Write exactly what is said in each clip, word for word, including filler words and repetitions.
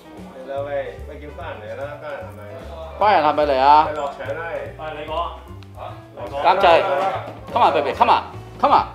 嚟啦喂，喂叫家人嚟啦，家人係咪？ 家人係咪嚟啊？ 係落場啦！ 係你講啊！嚇，你講。 監製，come on baby，come on，come on。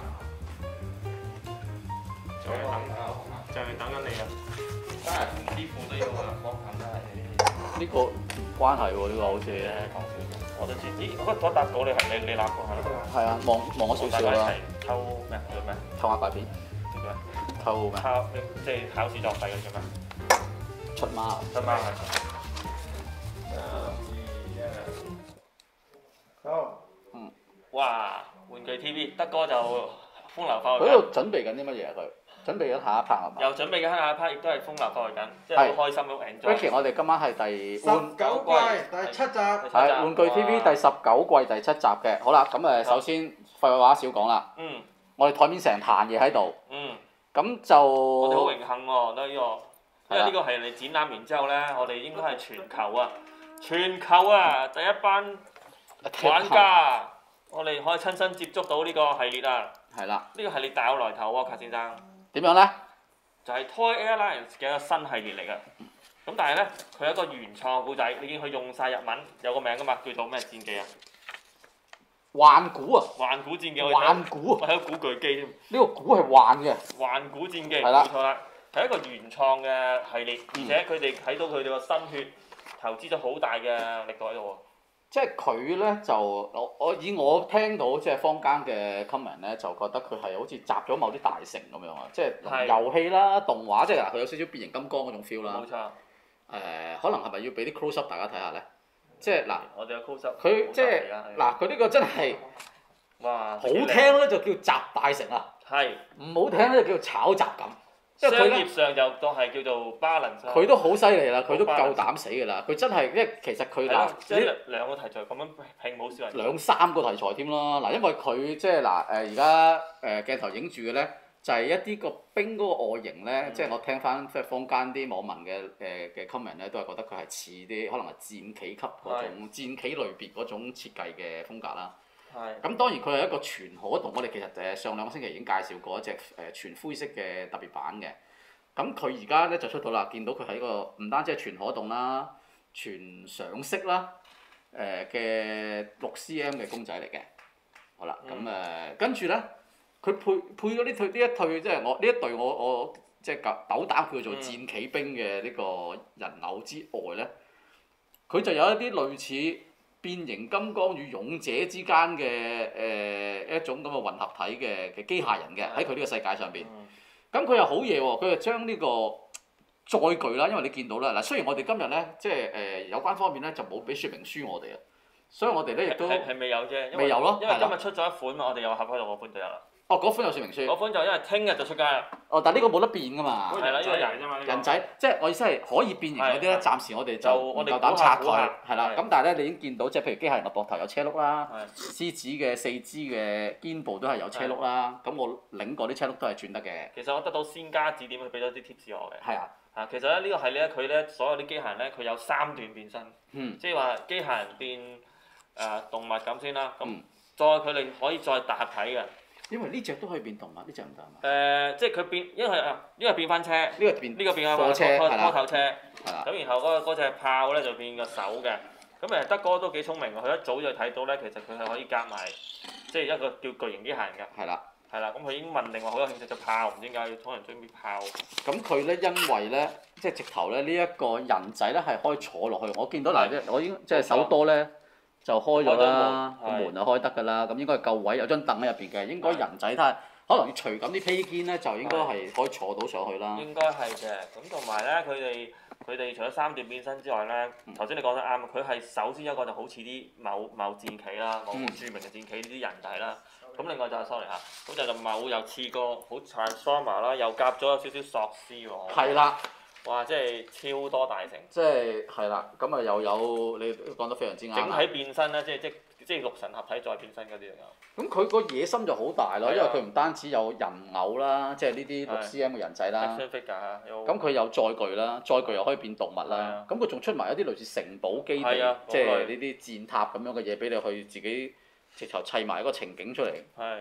就係等，就係等緊你啊！ 家人同師傅都要幫襯啦， 呢個關係喎，呢個好似誒講少少。 我都知，咦？嗰嗰笪稿你係你你立過係咯？ 係啊，望望咗少少啦， 偷咩？叫咩？ 偷下怪片， 叫咩？ 偷咩？ 考即係考試作弊嗰啲咩？ 出貓。 得嗎？ 三二一，好。 嗯。 哇！玩具 T V 德哥就風流快佢喺活緊， 度準備緊啲乜嘢啊？佢準備緊下一 part 係嘛又準備緊下一 part，亦都係風流快活緊，即係好開心好 enjoy。 ？Ricky，我哋今晚係第十九季第七集。 係玩具 T V 第十九季第七集嘅。好啦，咁誒首先廢話少講啦， 嗯我哋台面成壇嘢喺度， 嗯， 咁就我哋好榮幸喎，得呢個，因為呢個係你展覽完之後咧，我哋應該係全球啊，全球啊第一班玩家，我哋可以親身接觸到呢個系列啊！ 係啦， 呢個系列大有來頭喎，卡先生， 點樣咧？ 就係 Toy Airlines 嘅一個新系列嚟嘅。咁但係咧，佢有一個原創故仔，你見佢用晒日文，有個名噶嘛，叫做咩戰記啊？ 幻古啊！ 幻古戰記，我幻古我睇到古巨基添。 呢個古係幻嘅。 幻古戰記， 係啦冇錯啦，係一個原創嘅系列，而且佢哋睇到佢哋個心血，投資咗好大嘅力度喺度喎。 即係佢咧就我我以我聽到即係坊間嘅 comment 咧，就覺得佢係好似集咗某啲大成咁樣啊！即係遊戲啦、動畫，即係嗱佢有少少變形金剛嗰種 feel 啦。 冇錯。 誒、可能係咪要俾啲 close up 大家睇下咧？即係嗱， 我哋有 close up。 佢即係嗱，佢呢個真係哇！ 好聽咧就叫集大成啊， 係。 唔好聽咧就叫炒雜咁。因商為佢咧業上就當係叫做 balance。 佢都好犀利啦，佢都夠膽死㗎啦！佢真係，因為其實佢嗱， 即係兩個題材咁樣拼冇少人。 兩三個題材添啦。嗱，因為佢即係嗱誒而家誒鏡頭影住嘅咧，就係、是、一啲個兵嗰個外形咧，即係、嗯、我聽翻即係坊間啲網民嘅誒嘅 comment 咧，都係覺得佢係似啲可能係戰棋級嗰種戰棋類別嗰種設計嘅風格啦。係。咁當然佢係一個全可動，我哋其實誒上兩個星期已經介紹過一隻誒全灰色嘅特別版嘅。咁佢而家咧就出到啦，見到佢係一個唔單止係全可動啦、全上色啦，誒嘅六 C M 嘅公仔嚟嘅。好啦，咁誒、嗯、跟住咧，佢配配咗呢退呢一退，即係我呢一隊我我即係斗膽叫做戰棋兵嘅呢個人偶之外咧，佢就有一啲類似變形金剛與勇者之間嘅誒、呃、一種咁嘅混合體嘅嘅機械人嘅喺佢呢個世界上邊。咁佢又好嘢喎，佢就將呢個載具啦，因為你見到啦，嗱雖然我哋今日咧即係誒、呃、有關方面咧就冇俾說明書我哋啊，所以我哋咧亦都係係未有啫， 未有咯， 因為今日出咗一款嘛，我哋有合開到嗰款就有啦。 哦，嗰款有說明書。 嗰款就因為聽日就出街啦。 哦，但係呢個冇得變㗎嘛。 係啦，呢個人啫嘛。 人仔，即係我意思係可以變形嗰啲咧，暫時我哋就唔夠膽拆佢，係啦。咁但係咧，你已經見到即係譬如機械人嘅膊頭有車轆啦，獅子嘅四肢嘅肩部都係有車轆啦。咁我擰過啲車轆都係轉得嘅。 其實我得到先家指點，佢俾咗啲 tips 我嘅。 係啊。 啊，其實咧呢個系列咧，佢咧所有啲機械人咧，佢有三段變身。 嗯。即係話機械人變誒動物咁先啦，咁再佢哋可以再搭合體嘅。 因為呢隻都可以變動物，呢隻唔得啊嘛。 誒，即係佢變，因為啊，呢個變翻車，呢個變呢個變貨車係啦， 拖頭車。 係啦。 咁然後嗰個嗰隻炮咧就變個手嘅，咁誒德哥都幾聰明喎，佢一早就睇到咧，其實佢係可以夾埋，即係一個叫巨型機械人嘅。係啦。係啦，咁佢已經問定話好有興趣就炮，唔知點解要幫人準備炮。 咁佢咧因為咧，即係直頭咧呢一個人仔咧係可以坐落去，我見到嗱，即係我已經即係手多咧。就開咗啦，個門就開得㗎啦，咁應該係夠位，有張凳喺入邊嘅，應該人仔睇下，可能要除緊啲披肩咧，就應該係可以坐到上去啦。 應該係嘅，咁同埋咧，佢哋佢哋除咗三段變身之外咧，頭先你講得啱，佢係首先一個就好似啲某某戰棋啦，某著名嘅戰棋呢啲人仔啦，咁另外就係 sorry 嚇，咁就就某又似個好 Transformer 啦，又夾咗有少少索斯喎。係啦。哇！即係超多大成， 即係係啦，咁啊又有你講得非常之啱。 整體變身咧，即係即即係六神合體再變身嗰啲就有。 咁佢個野心就好大咯，因為佢唔單止有人偶啦，即係呢啲六 C M 嘅人仔啦。咁佢有載具啦，載具又可以變動物啦。咁佢仲出埋一啲類似城堡基地，即係呢啲戰塔咁樣嘅嘢俾你去自己直頭砌埋一個情景出嚟。 係。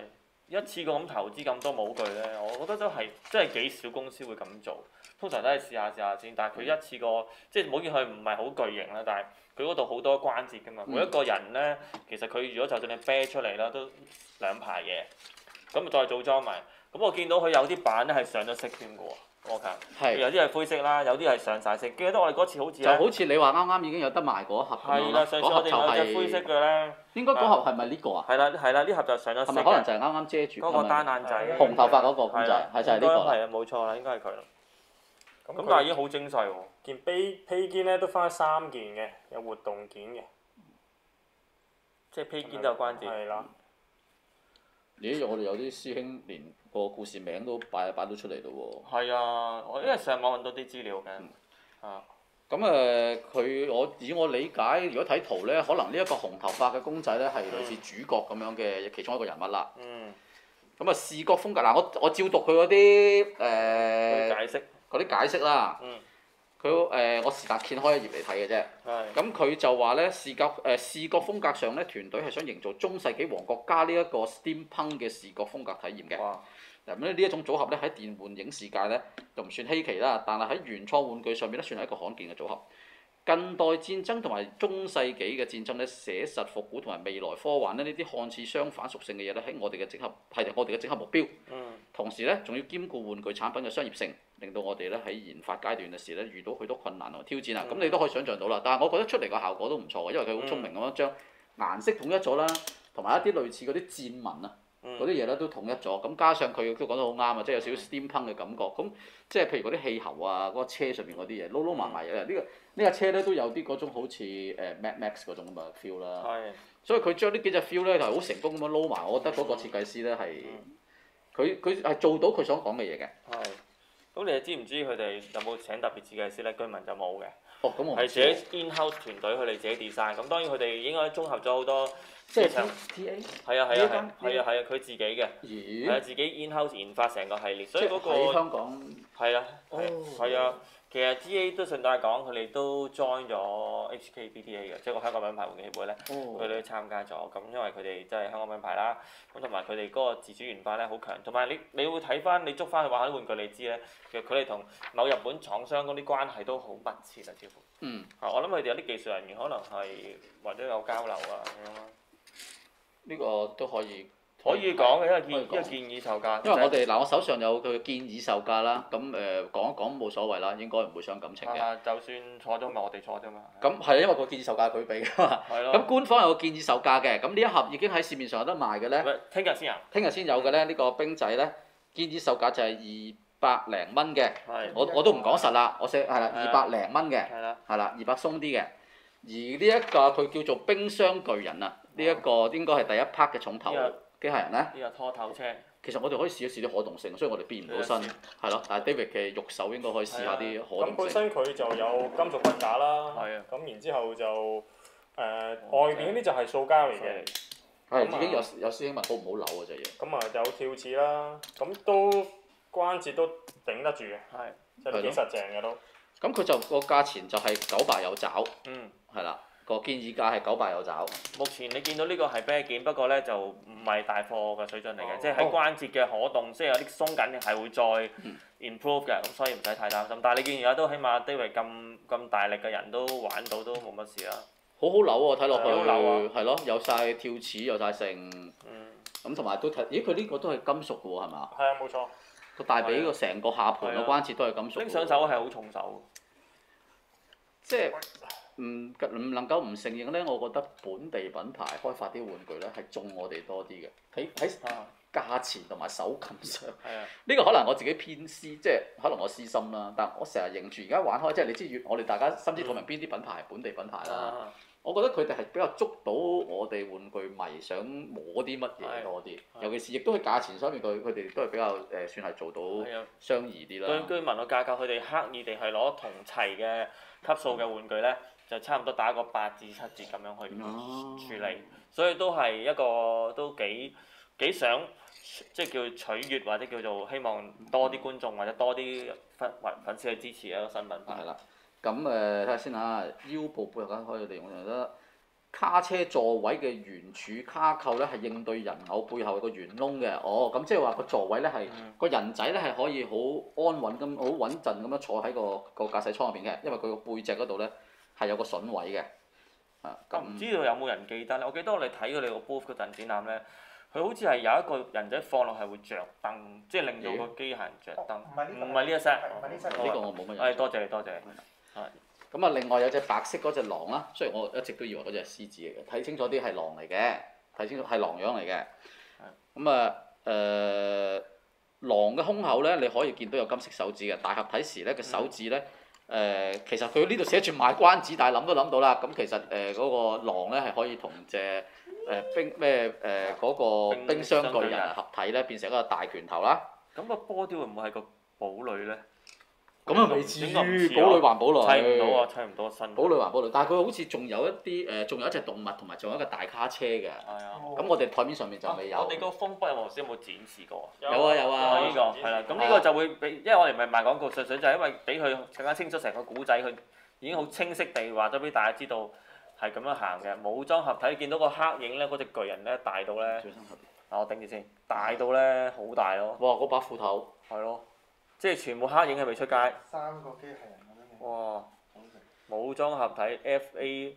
一次過咁投資咁多模具咧，我覺得都係真係幾少公司會咁做。通常都係試下試下先，但係佢一次過即係唔好見佢唔係好巨型啦，但係佢嗰度好多關節㗎嘛。每一個人咧，其實佢如果就算你啤出嚟啦，都兩排嘢，咁再組裝埋。咁我見到佢有啲板咧係上咗色添嘅喎，我睇。 係有啲係灰色啦，有啲係上晒色。記得我哋嗰次好似就好似你話啱啱已經有得賣嗰一盒咁樣係啦， 咯， 上次我哋嗰盒就有隻灰色係嘅咧。 應該嗰盒係咪呢個啊？ 係啦係啦，呢盒就上咗色嘅。 係咪可能就係啱啱遮住嗰個單係咪眼仔？ 紅頭髮嗰個咁就係係就係呢個啦。 係啊，冇錯啦，應該係佢啦。 咁咁但係已經好精細喎。 件披披肩咧都分三件嘅，有活動件嘅。 即係披肩都有關節。 係啦。 咦！我哋有啲師兄連個故事名都擺擺到出嚟咯喎。 係啊，我因為上網揾到啲資料嘅。 嗯啊。 咁誒，佢、我以我理解，如果睇圖咧，可能呢一個紅頭髮嘅公仔咧係類似主角咁樣嘅其中一個人物啦。 嗯。 咁啊，視覺風格嗱，我我照讀佢嗰啲誒佢解釋。 嗰啲解釋啦。 嗯。 佢誒、呃，我是但掀開一頁嚟睇嘅啫。 係。 咁佢就話咧，視覺誒、呃、視覺風格上咧，團隊係想營造中世紀王國加呢一個 Steampunk 嘅視覺風格體驗嘅。 哇！ 嗱咁咧呢一種組合咧喺電玩影視界咧就唔算稀奇啦，但係喺原創玩具上面咧算係一個罕見嘅組合。近代戰爭同埋中世紀嘅戰爭咧，寫實復古同埋未來科幻咧呢啲看似相反屬性嘅嘢咧，喺我哋嘅整合係我哋嘅整合目標。 嗯。 同時咧，仲要兼顧玩具產品嘅商業性，令到我哋咧喺研發階段嘅時咧遇到許多困難同埋挑戰啊！咁、 嗯、 你都可以想像到啦。但係我覺得出嚟個效果都唔錯嘅，因為佢好聰明咁樣將顏色統一咗啦，同埋一啲類似嗰啲戰紋啊。嗰啲嘢咧都統一咗，咁加上佢都講得好啱啊，即係有少少 steampunk 嘅感覺。咁即係譬如嗰啲氣喉啊，嗰、嗰個車上面嗰啲嘢撈撈埋埋嘅，呢、呢個呢、呢個車咧都有啲嗰種好似誒 Mad Max 嗰種咁嘅 feel 啦。 係。 所以佢將呢幾隻 feel 咧就係好成功咁樣撈埋，我覺得嗰個設計師咧係佢佢係做到佢想講嘅嘢嘅。 係。咁你哋知唔知佢哋有冇請特別設計師咧？居民就冇嘅。 哦，咁我係自己 in-house 團隊，佢哋自己 design。咁當然佢哋應該綜合咗好多即係市場。 T A。 係啊係啊係啊係啊係啊！佢自己嘅。 咦？ 係啊，自己 in-house 研發成個系列，所以嗰、嗰個。 喺香港。 係啊。 哦。 係啊，其實 T A 都順帶講，佢哋都 join 咗 H K B T A 嘅，即係個香港品牌玩具協會咧，佢哋、哦、都參加咗。咁因為佢哋真係香港品牌啦，咁同埋佢哋嗰個自主研發咧好強，同埋你你會睇翻你捉翻去玩下啲玩具，你知咧，其實佢哋同某日本廠商嗰啲關係都好密切啊，似乎。 嗯。 啊，我諗佢哋有啲技術人員可能係或者有交流啊咁樣咯。 呢個都可以。 可以講嘅，因為建因為建議售價。 因為我哋嗱，我手上有佢嘅建議售價啦，咁誒、呃、講一講冇所謂啦，應該唔會傷感情嘅、 啊。就算錯咗咪我哋錯啫嘛。 咁係因為個建議售價佢俾㗎嘛。係咯。咁官方有個建議售價嘅，咁呢一盒已經喺市面上有得賣嘅咧。 聽日先啊！ 聽日先有嘅咧，呢、呢個冰仔咧，建議售價就係二百零蚊嘅。 係。 我我都唔講實啦，我寫係啦，二百零蚊嘅。 係啦。 係啦，二百鬆啲嘅。而呢一個佢叫做冰箱巨人啊，呢、呢、一個應該係第一 part 嘅重頭。機械人咧？ 呢個拖頭車。 其實我哋可以試一試啲可動性，所以我哋變唔到身，係咯。但係 David 嘅肉手應該可以試下啲可動性。 咁本身佢就有金屬骨架啦。 係啊。 咁然之後就誒、呃、外邊嗰啲就係塑膠嚟嘅。 係已經有有師兄問好唔好扭啊隻嘢。 咁啊有跳齒啦，咁都關節都頂得住嘅。 係。 即係幾實淨嘅都。 咁佢就個價錢就係九百有找。 嗯。 係啦。個建議價係九百有找。 目前你見到呢個係啤件，不過咧就唔係大貨嘅水準嚟嘅，哦、即係喺關節嘅可動，即係有啲鬆緊嘅係會再 improve 嘅，咁、嗯、所以唔使太擔心。但係你見而家都起碼 David 咁咁大力嘅人都玩到都冇乜事啦。好好扭喎，睇落去。 好扭啊！ 係咯，有晒跳齒，有晒成。 嗯。咁同埋都睇，咦？佢呢個都係金屬嘅喎，係嘛？ 係啊，冇錯。 個大髀個成個下盤嘅關節都係金屬。 拎上手係好重手。 即係。唔唔能夠唔承認咧，我覺得本地品牌開發啲玩具咧係中我哋多啲嘅，喺喺價錢同埋手感上。係啊。呢個可能我自己偏私，即係可能我私心啦。但我成日認住而家玩開，即係你知越我哋大家心知肚明邊啲品牌係本地品牌啦。嗯、我覺得佢哋係比較捉到我哋玩具迷想摸啲乜嘢多啲，尤其是亦都喺價錢上面，佢佢哋都係比較誒、呃、算係做到相宜啲啦。 據據聞個價格，佢哋刻意地係攞同齊嘅級數嘅玩具咧。就差唔多打個八至七折咁樣去處理，哦、所以都係一個都幾幾想即係叫取悅或者叫做希望多啲觀眾或者多啲粉粉絲去支持一個新品牌。係啦， 咁誒睇下先嚇，腰部背後間可以利用得。 卡車座位嘅圓柱卡扣咧係應對人偶背後個圓窿嘅。哦，咁即係話個座位咧係個人仔咧係可以好安穩咁、好穩陣咁樣坐喺個個駕駛艙入邊嘅，因為佢個背脊嗰度咧係有個筍位嘅。啊， 咁唔知道有冇人記得咧？我記得我哋睇佢哋個 booth 嗰陣展覽咧，佢好似係有一個人仔放落係會着燈，即係令到個機械人着燈。 唔係呢個唔係呢一 set。 唔係呢 set 呢個我冇乜印象。 係多謝你，多謝你。 咁啊，另外有隻白色嗰隻狼啦，雖然我一直都以為嗰隻係獅子嚟嘅，睇清楚啲係狼嚟嘅，睇清楚係狼樣嚟嘅。咁啊誒，狼嘅胸口咧，你可以見到有金色手指嘅，大合體時咧嘅手指咧。誒、呃，其實佢呢度寫住賣關子，但係諗都諗到啦。咁其實誒嗰、呃那個狼咧係可以同隻誒冰咩誒嗰個冰箱巨人合體咧，變成一個大拳頭啦。 咁個波雕會唔會係個堡壘咧？ 咁啊未至於，堡壘壘還堡壘。 砌唔到啊！砌唔到身。 堡壘還堡壘，但係佢好似仲有一啲誒，仲、呃、有一隻動物同埋仲有一個大卡車嘅。 係啊。 咁我哋台面上面就未有。 我哋個風筆有冇先有冇展示過？ 有啊有啊。 呢、這個係啦，咁呢個就會俾，因為我哋唔係賣廣告，純粹就係因為俾佢更加清楚成個古仔，佢已經好清晰地話咗俾大家知道係咁樣行嘅。武裝合體見到個黑影咧，嗰隻巨人咧大到咧，啊我頂住先，大到咧好大咯。 哇！嗰把斧頭。 係咯，即係全部黑影係未出街。 三個機械人咁樣嘅。 哇！武裝合體 F A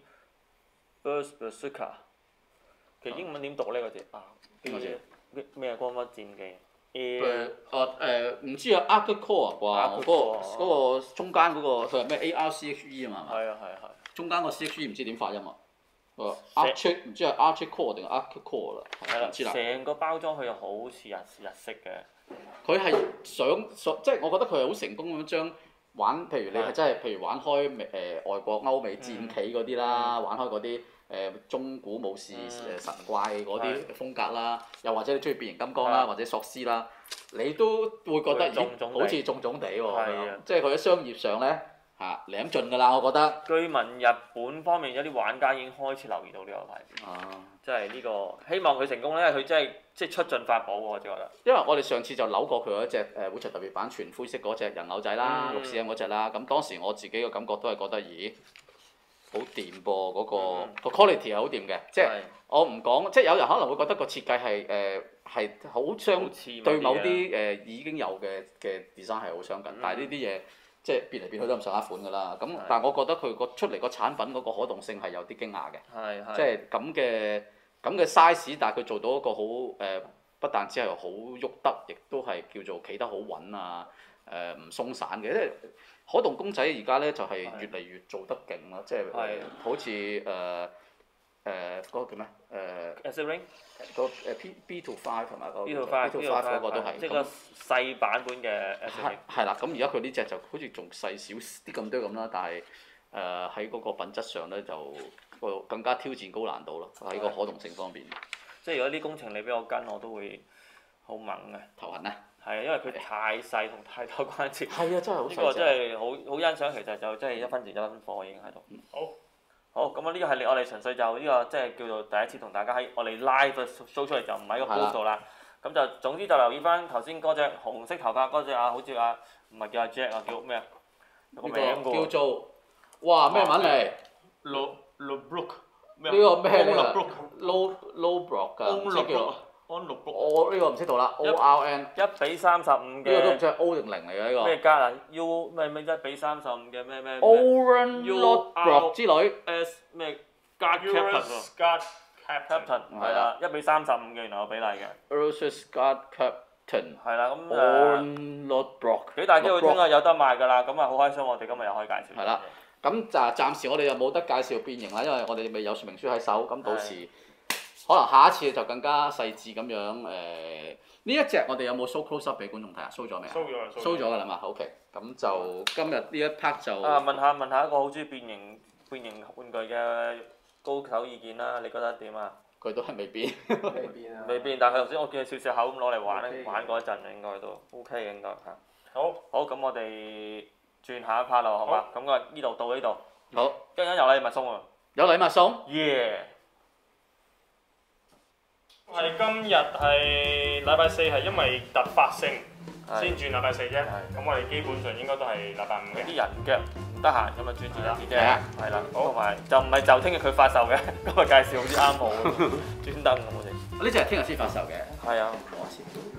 Berserker， 其實英文點讀呢個字啊？ 邊個字？ 咩光乜戰記？ 誒哦誒唔知啊 Arcade Core 啩，嗰個嗰個中間嗰個佢係咩 A R C H E 啊嘛？ 係啊係係。 中間個 C H E 唔知點發音啊？誒 Arcade 唔知係 Arcade Core 定係 Arcade Core 啦？ 係啦， 唔知啦。 成個包裝佢又好似日日式嘅。 佢係想想即係我覺得佢係好成功咁樣將玩，譬如你係真係譬如玩開誒、呃、外國歐美戰棋嗰啲啦，嗯、玩開嗰啲誒中古武士誒、嗯、神怪嗰啲風格啦，又或者你中意變形金剛啦，嗯、或者索斯啦，你都會覺得中中咦好似重重地喎， 的即係佢喺商業上咧嚇舐盡㗎啦，我覺得。 據聞日本方面有啲玩家已經開始留意到呢個牌子， 啊、 即係呢個希望佢成功咧，因為佢真係即係出盡法寶喎，我只覺得。 因為我哋上次就扭過佢嗰隻誒會場特別版全灰色嗰隻人偶仔啦，六 C M 嗰隻啦，咁當時我自己嘅感覺都係覺得，咦，好掂噃嗰個個 quality 係好掂嘅，即係我唔講，即係有人可能會覺得個設計係誒係好相對某啲誒已經有嘅嘅 design 係好相近，但係呢啲嘢即係變嚟變去都咁上下款㗎啦。咁但係我覺得佢個出嚟個產品嗰個可動性係有啲驚訝嘅，即係咁嘅咁嘅 size，但係佢做到一個好誒，不但只係好喐得，亦都係叫做企得好穩啊，誒唔鬆散嘅，因為可動公仔而家咧就係越嚟越做得勁咯，即係好似誒誒嗰個叫咩誒 Acid Ring 個誒 P B to Five 同埋個 B to Five B to Five 嗰個都係， 即係個細版本嘅 Acid 係 Ring。 係啦，咁而家佢呢隻就好似仲細少啲咁多咁啦，但係誒喺嗰個品質上咧就個更加挑戰高難度咯，喺個可動性方面。 即係如果啲工程你俾我跟，我都會好猛嘅。 頭痕啊！ 係啊，因為佢太細同太多關節。 係啊，真係好細隻。 呢個真係好好欣賞，其實就真係一分錢一分貨已經喺度。 好。 好，咁啊呢個係你我哋純粹就呢個即係叫做第一次同大家喺我哋 live show 出嚟，就唔喺個 booth 度啦。咁就總之就留意翻頭先嗰隻紅色頭髮嗰隻啊，好似啊唔係叫阿 Jack 啊，叫咩啊？有個名㗎喎。 叫做哇咩文嚟 ？Lo Lo Brook。 呢個咩嚟㗎 ？Low Low Brook 㗎，唔知叫。 安六 Brook。 我呢個唔識讀啦，O R N。 一比三十五嘅。 呢個都唔知係 O 定零嚟嘅呢個。 咩加啊 ？U 咩咩一比三十五嘅咩咩 Oran Low Brook 之類。 S 咩加 Captain 加 Captain 係啦，一比三十五嘅原來個比例嘅。 Ursus Guard Captain。 係啦，咁誒。 Oran Low Brook。 幾大機會聽日有得賣㗎啦，咁啊好開心，我哋今日又可以介紹。 係啦，咁就暫時我哋又冇得介紹變形啦，因為我哋未有說明書喺手，咁到時可能下一次就更加細緻咁樣誒。呢一隻我哋有冇 show close up 俾觀眾睇啊？show 咗未啊 ？show 咗 show 咗㗎啦嘛 ，OK。咁就今日呢一 part 就啊問下問下一個好中意變形變形玩具嘅高手意見啦，你覺得點啊？ 佢都係未變。 未變啊！ 未變，但係佢頭先我見佢笑笑口咁攞嚟玩咧，玩嗰一陣應該都 OK 嘅應該嚇。 好。 好，咁我哋轉下一 part 咯，好嘛？咁啊呢度到呢度。 好。 一陣間有禮物送喎。 有禮物送。 耶！ 係今日係禮拜四，係因為突發性先轉禮拜四啫。咁我哋基本上應該都係禮拜五嘅。 啲人腳唔得閒咁啊，轉轉一啲啫。 係啊係啦，同埋就唔係就聽日佢發售嘅，今日介紹好似啱好，專登咁我哋。 呢只係聽日先發售嘅。 係啊。 我知。